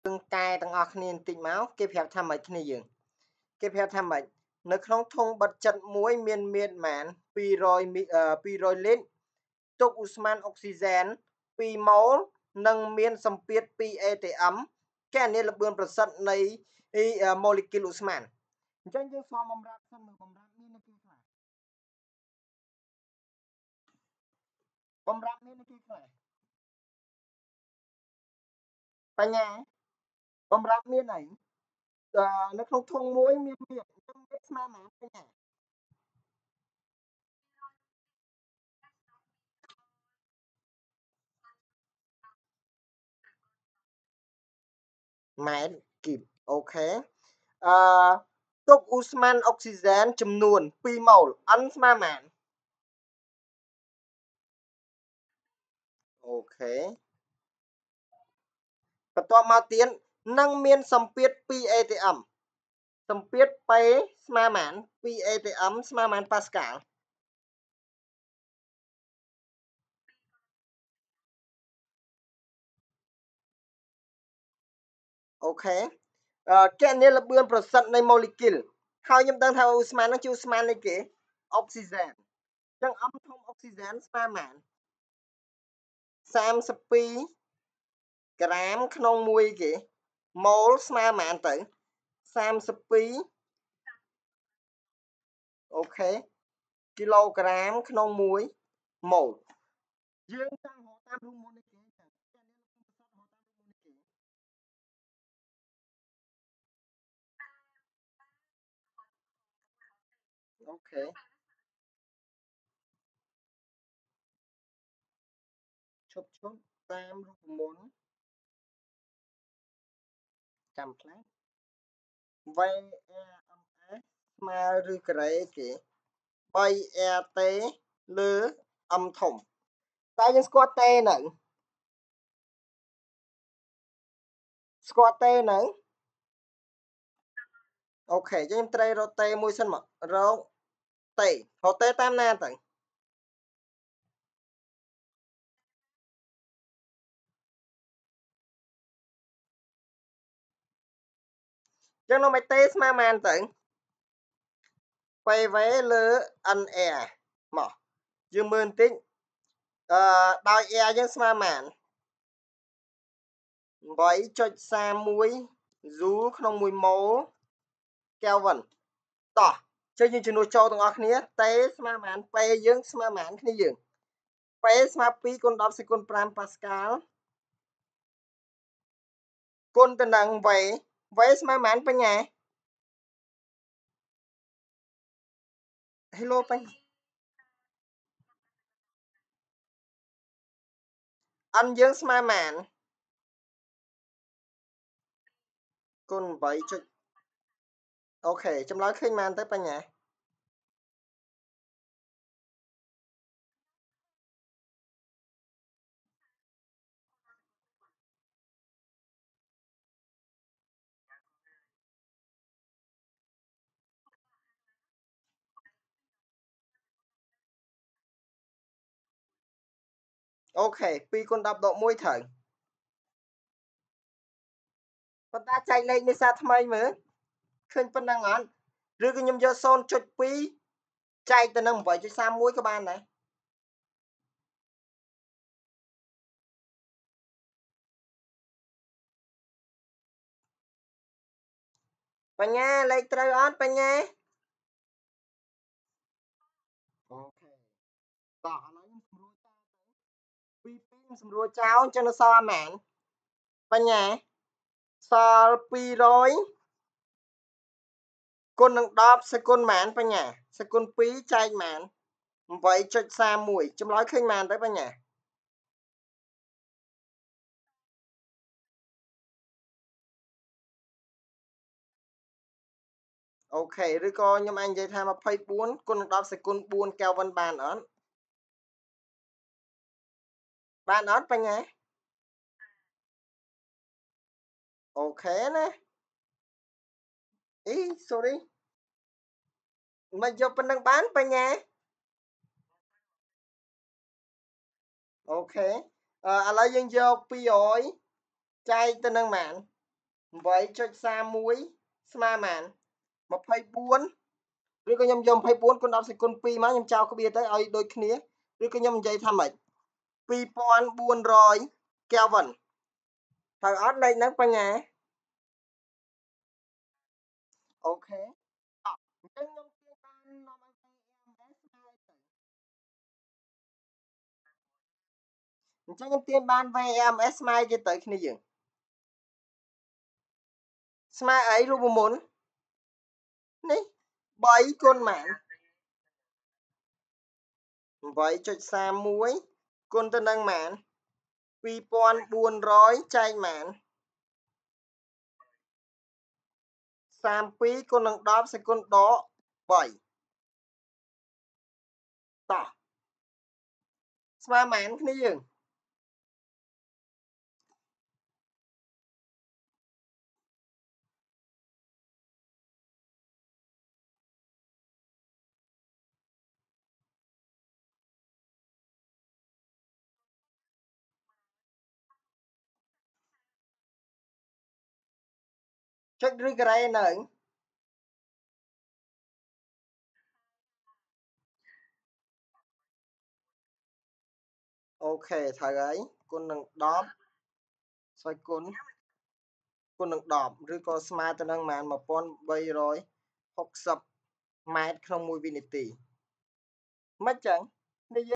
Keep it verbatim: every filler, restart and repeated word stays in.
កែទាំងអស់គ្នាបន្តិចមកគេប្រាប់ថាម៉េចគ្នាយើងគេប្រាប់ថាម៉េចនៅក្នុងធុងបិទចិត្តមួយមានមានប្រមាណ200មី200លីត្រទុកឧស្ម័នអុកស៊ីហ្សែន2ម៉ូលនិងមានសម្ពាធ2 a t m កែនេះល្បឿនប្រសិទ្ធនៃម៉ូលេគុលឧស្ម័នអញ្ចឹងយើងស្មបំរាប់សិនមើលបំរាប់មានគេខ្លះបំរាប់មានគេខ្លះបញ្ញាបំរាប់មានអីនៅក្នុងធុងមួយមានមានអញ្ចឹងវាស្មើម៉ានបញ្ញាម៉ែត្រគីបអូខេអឺទុកឧស្ម័នអុកស៊ីហ្សែនចំនួន2ម៉ូល N ស្មើម៉ានអូខេបន្ទាប់មកទៀតនឹងមានសម្ពាធ2 a t m សម្ពាធប៉េស្មើម៉ាន2 a t m ស្មើម៉ានប៉ាស្កាល់អូខេកណនីល្បឿនប្រសិទ្ធនៃម៉ូលេគុលហើយខ្ញុំដឹងថាឧស្ម័នហ្នឹងជាឧស្ម័ននៃគេអុកស៊ីហ្សែនអញ្ចឹងអំធំអុកស៊ីហ្សែនស្មើម៉ានសាមសិបពីរក្រាមក្នុងមួយគេម៉ូលស្មើម៉ានទៅសាមសិបពីរអូខេគីឡូក្រាមក្នុងមួយម៉ូលយើងចង់រកតាមរូបមន្តនៃគេចា៎ចានេះលោកប្រសាទរកតាមរូបមន្តនៃគេអូខេឈប់ឈប់តាមរូបមន្តចាំខ្លះ វេ អារ អឹម អេស ស្មើឬការ៉េគេ 3 អារ តេ លើ M ធំតើយើងស្គាល់តេនៅស្គាល់តេនៅអូខេយើងត្រូវរកតេមួយសិនមករកតេរកតេតាមណាទៅចឹងនោះមិនតេស្មើម៉ានទៅ pv លើ nr មកយើងមើលបន្តិចអឺដោយ r យើងស្មើម៉ាន 8.31 joule ក្នុងមួយម៉ូល Kelvin តោះចុះយើងជំនួសចូលទាំងអស់គ្នាតេស្មើម៉ានពេយើងស្មើម៉ានគ្នាយើងពេស្មើ2គុណ10សេគុណ5ប៉ាស្កាល់គុណទៅនឹងវេវេស្មើម៉ានបញ្ញា Hello បញ្ញាអនយើងស្មើម៉ានគុណ8ចុចអូខេចម្លើយឃើញម៉ានទៅបញ្ញាអូខេ2គុណ10ដក1ត្រូវប៉ុន្តែចែកលេខនេះសារថ្មីមើលឃើញប៉ុណ្ណឹងអត់ឬក៏ខ្ញុំយក 0.2 ចែកទៅនឹង 8.31 ក៏បានដែរបញ្ញាលេខត្រូវអត់បញ្ញាអូខេតោះឥឡូវខ្ញុំស្រួលចោលទៅពីពីខ្ញុំស្រួលចោលចឹងនៅសល់អាម៉ានបញ្ញាសល់200គុណនឹង10សេគុណម៉ានបញ្ញាសេគុណ2ចែកម៉ាន 8.31 ចម្លើយឃើញម៉ានទៅបញ្ញាអូខេឬក៏ខ្ញុំអាចនិយាយថា24គុណនឹង10សេគុណ4 Kelvin បានអត់បានអត់បញ្ញាអូខេណាអី sorry មិនយកប៉ុណ្្នឹងបានបញ្ញាអូខេឥឡូវយើងយក200ចែកទៅនឹងម៉ាន vậy cho xa muối sma màn một phẩy bốn ឬក៏ខ្ញុំយកยี่สิบสี่គុណ10សេគុណtwoមកខ្ញុំចោលក្បៀទៅឲ្យដូចគ្នាឬក៏ខ្ញុំនិយាយថាម៉េចtwo thousand four hundred Kelvin ត្រូវអត់លេខហ្នឹងបញ្ញាអូខេអញ្ចឹងខ្ញុំទាញបាននាំឲ្យ vê em ét ស្មើទៅអញ្ចឹងខ្ញុំទាញបាន vê em ét ស្មើគេទៅគ្នាយើងស្មើអីរូបមន្តនេះ3គុណម៉ាន8.31គុណទៅនឹងម៉ានtwo thousand four hundredចែកម៉ានthirty-twoគុណនឹង10សេគុណដក3តោះស្មើម៉ានគ្នាយើងចុចឬការ៉េនៅអូខេត្រូវហើយគុណនឹង10ស្វ័យគុណគុណនឹង10ឬក៏ស្មើទៅនឹងម៉ានone thousand three hundred sixtyម៉ែត្រក្នុងមួយវិនាទីមិនចឹង